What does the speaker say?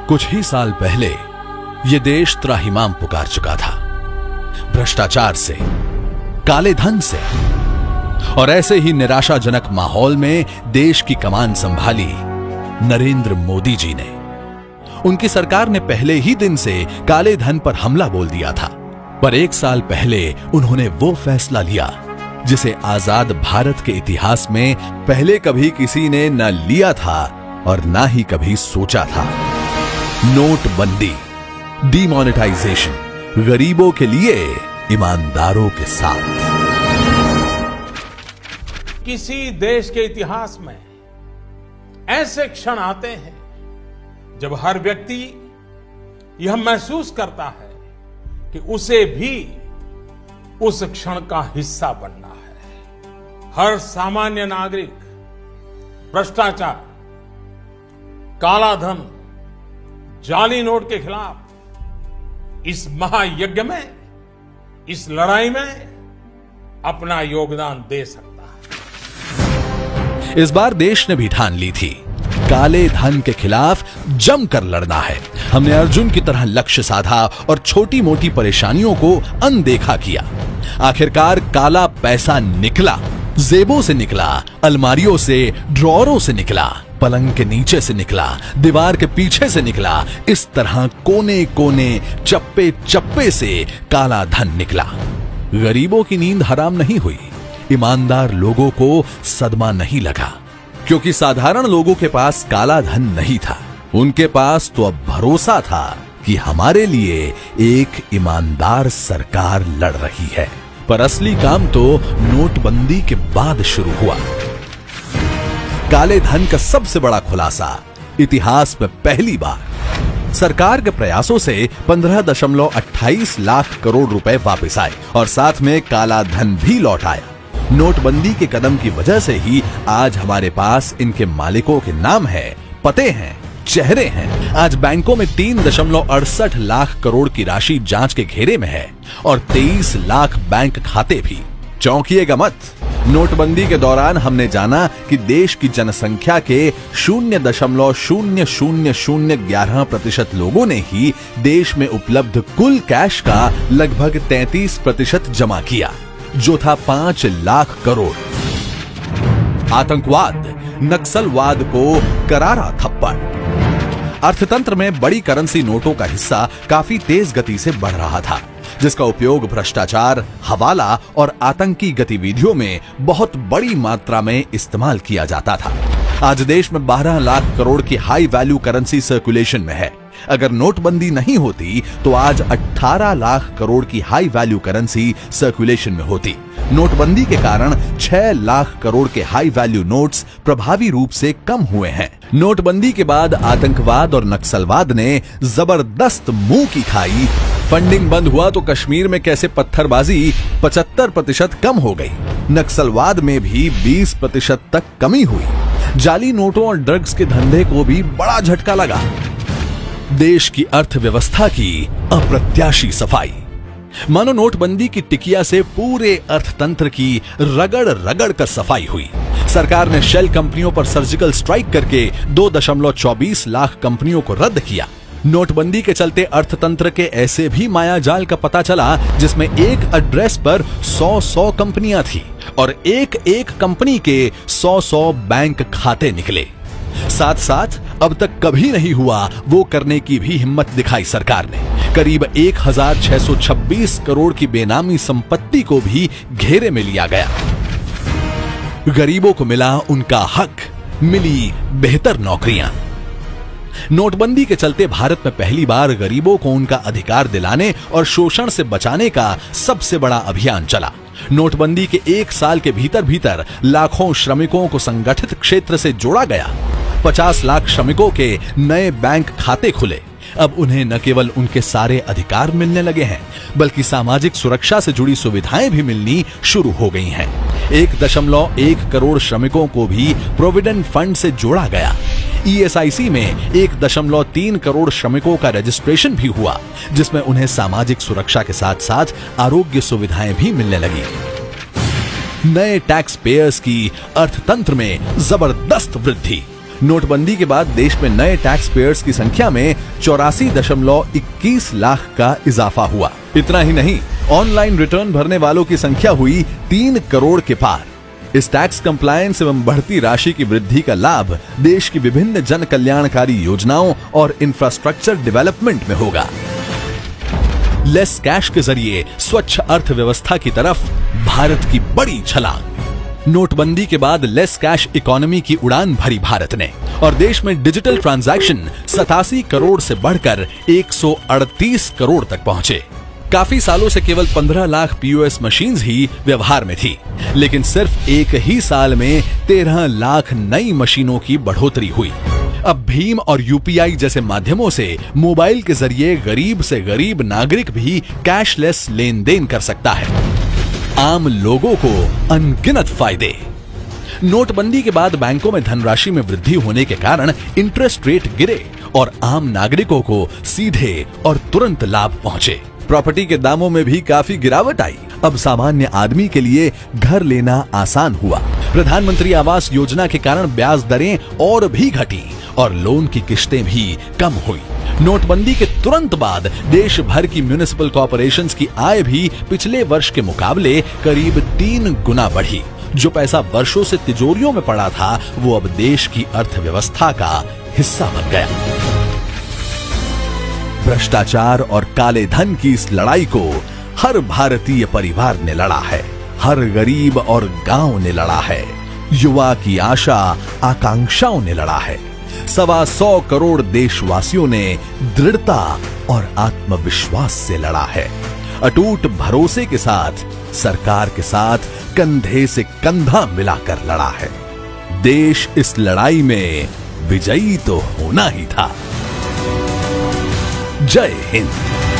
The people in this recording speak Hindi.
कुछ ही साल पहले यह देश त्राहिमाम पुकार चुका था, भ्रष्टाचार से, काले धन से। और ऐसे ही निराशाजनक माहौल में देश की कमान संभाली नरेंद्र मोदी जी ने। उनकी सरकार ने पहले ही दिन से काले धन पर हमला बोल दिया था, पर 1 साल पहले उन्होंने वो फैसला लिया जिसे आजाद भारत के इतिहास में पहले कभी किसी ने न लिया था और ना ही कभी सोचा था। नोटबंदी, डीमोनेटाइजेशन, गरीबों के लिए, ईमानदारों के साथ। किसी देश के इतिहास में ऐसे क्षण आते हैं जब हर व्यक्ति यह महसूस करता है कि उसे भी उस क्षण का हिस्सा बनना है। हर सामान्य नागरिक भ्रष्टाचार, काला धन, जाली नोट के खिलाफ इस महायज्ञ में, इस लड़ाई में अपना योगदान दे सकता है। इस बार देश ने भी ठान ली थी, काले धन के खिलाफ जमकर लड़ना है। हमने अर्जुन की तरह लक्ष्य साधा और छोटी मोटी परेशानियों को अनदेखा किया। आखिरकार काला पैसा निकला, जेबों से निकला, अलमारियों से, ड्रॉरों से निकला, पलंग के नीचे से निकला, दीवार के पीछे से निकला। इस तरह कोने कोने, चप्पे चप्पे से काला धन निकला। गरीबों की नींद हराम नहीं हुई, ईमानदार लोगों को सदमा नहीं लगा, क्योंकि साधारण लोगों के पास काला धन नहीं था। उनके पास तो अब भरोसा था कि हमारे लिए एक ईमानदार सरकार लड़ रही है। पर असली काम तो नोटबंदी के बाद शुरू हुआ। काले धन का सबसे बड़ा खुलासा इतिहास में पहली बार। सरकार के प्रयासों से 15.28 लाख करोड़ रुपए वापस आए और साथ में काला धन भी लौट आया। नोटबंदी के कदम की वजह से ही आज हमारे पास इनके मालिकों के नाम है, पते हैं, चेहरे हैं। आज बैंकों में 3.68 लाख करोड़ की राशि जांच के घेरे में है और 23 लाख बैंक खाते भी। चौंकिएगा मत, नोटबंदी के दौरान हमने जाना कि देश की जनसंख्या के 0.000011% लोगों ने ही देश में उपलब्ध कुल कैश का लगभग 33% जमा किया, जो था 5 लाख करोड़। आतंकवाद, नक्सलवाद को करारा थप्पड़। अर्थतंत्र में बड़ी करेंसी नोटों का हिस्सा काफी तेज गति से बढ़ रहा था, जिसका उपयोग भ्रष्टाचार, हवाला और आतंकी गतिविधियों में बहुत बड़ी मात्रा में इस्तेमाल किया जाता था। आज देश में 12 लाख करोड़ की हाई वैल्यू करेंसी सर्कुलेशन में है। अगर नोटबंदी नहीं होती तो आज 18 लाख करोड़ की हाई वैल्यू करेंसी सर्कुलेशन में होती। नोटबंदी के कारण 6 लाख करोड़ के हाई वैल्यू नोट्स प्रभावी रूप से कम हुए हैं। नोटबंदी के बाद आतंकवाद और नक्सलवाद ने जबरदस्त मुंह की खाई। फंडिंग बंद हुआ तो कश्मीर में कैसे पत्थरबाजी 75% कम हो गई। नक्सलवाद में भी 20% तक कमी हुई। जाली नोटों और ड्रग्स के धंधे को भी बड़ा झटका लगा। देश की अर्थव्यवस्था की अप्रत्याशी सफाई। मानो नोटबंदी की टिकिया से पूरे अर्थतंत्र की रगड़ रगड़ कर सफाई हुई। सरकार ने शेल कंपनियों पर सर्जिकल स्ट्राइक करके 2.24 लाख कंपनियों को रद्द किया। नोटबंदी के चलते अर्थतंत्र के ऐसे भी मायाजाल का पता चला जिसमें एक एड्रेस पर 100 कंपनियां थी और एक कंपनी के 100 बैंक खाते निकले। साथ साथ अब तक कभी नहीं हुआ वो करने की भी हिम्मत दिखाई सरकार ने। करीब 1626 करोड़ की बेनामी संपत्ति को भी घेरे में लिया गया। गरीबों को मिला उनका हक, मिली बेहतर नौकरियां। नोटबंदी के चलते भारत में पहली बार गरीबों को उनका अधिकार दिलाने और शोषण से बचाने का सबसे बड़ा अभियान चला। नोटबंदी के 1 साल के भीतर लाखों श्रमिकों को संगठित क्षेत्र से जोड़ा गया। 50 लाख श्रमिकों के नए बैंक खाते खुले। अब उन्हें न केवल उनके सारे अधिकार मिलने लगे हैं, बल्कि सामाजिक सुरक्षा से जुड़ी सुविधाएं भी मिलनी शुरू हो गई हैं। 1.1 करोड़ श्रमिकों को भी प्रोविडेंट फंड से जोड़ा गया। ESIC में 1.3 करोड़ श्रमिकों का रजिस्ट्रेशन भी हुआ, जिसमें उन्हें सामाजिक सुरक्षा के साथ साथ आरोग्य सुविधाएं भी मिलने लगी। नए टैक्स पेयर्स की अर्थतंत्र में जबरदस्त वृद्धि। नोटबंदी के बाद देश में नए टैक्स पेयर्स की संख्या में 84.21 लाख का इजाफा हुआ। इतना ही नहीं, ऑनलाइन रिटर्न भरने वालों की संख्या हुई 3 करोड़ के पार। इस टैक्स कंप्लायंस एवं बढ़ती राशि की वृद्धि का लाभ देश की विभिन्न जन कल्याणकारी योजनाओं और इंफ्रास्ट्रक्चर डेवलपमेंट में होगा। लेस कैश के जरिए स्वच्छ अर्थव्यवस्था की तरफ भारत की बड़ी छलांग। नोटबंदी के बाद लेस कैश इकोनॉमी की उड़ान भरी भारत ने और देश में डिजिटल ट्रांजैक्शन 87 करोड़ से बढ़कर 138 करोड़ तक पहुंचे। काफी सालों से केवल 15 लाख पीओएस मशीन्स ही व्यवहार में थी, लेकिन सिर्फ एक ही साल में 13 लाख नई मशीनों की बढ़ोतरी हुई। अब भीम और यूपीआई जैसे माध्यमों से मोबाइल के जरिए गरीब से गरीब नागरिक भी कैशलेस लेन देन कर सकता है। आम लोगों को अनगिनत फायदे। नोटबंदी के बाद बैंकों में धनराशि में वृद्धि होने के कारण इंटरेस्ट रेट गिरे और आम नागरिकों को सीधे और तुरंत लाभ पहुंचे। प्रॉपर्टी के दामों में भी काफी गिरावट आई। अब सामान्य आदमी के लिए घर लेना आसान हुआ। प्रधानमंत्री आवास योजना के कारण ब्याज दरें और भी घटी और लोन की किश्तें भी कम हुई। नोटबंदी के तुरंत बाद देश भर की म्युनिसिपल कॉर्पोरेशंस की आय भी पिछले वर्ष के मुकाबले करीब 3 गुना बढ़ी। जो पैसा वर्षों से तिजोरियों में पड़ा था, वो अब देश की अर्थव्यवस्था का हिस्सा बन गया। भ्रष्टाचार और काले धन की इस लड़ाई को हर भारतीय परिवार ने लड़ा है, हर गरीब और गांव ने लड़ा है, युवा की आशा आकांक्षाओं ने लड़ा है। 125 करोड़ देशवासियों ने दृढ़ता और आत्मविश्वास से लड़ा है। अटूट भरोसे के साथ सरकार के साथ कंधे से कंधा मिलाकर लड़ा है। देश इस लड़ाई में विजयी तो होना ही था। जय हिंद।